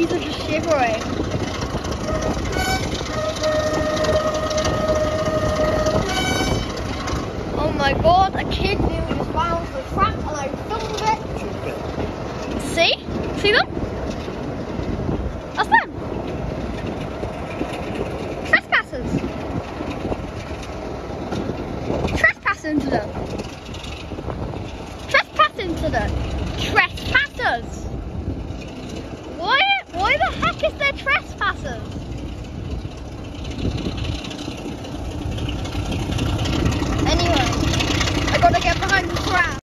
knees are just shivering. Oh my god, a kid nearly just found the trap and I filmed it. See? See them? That's them. Trespassers. Trespass into them. Trespass into them. Trespassers. Why the heck is there trespassers? Anyway, I gotta get behind the trap.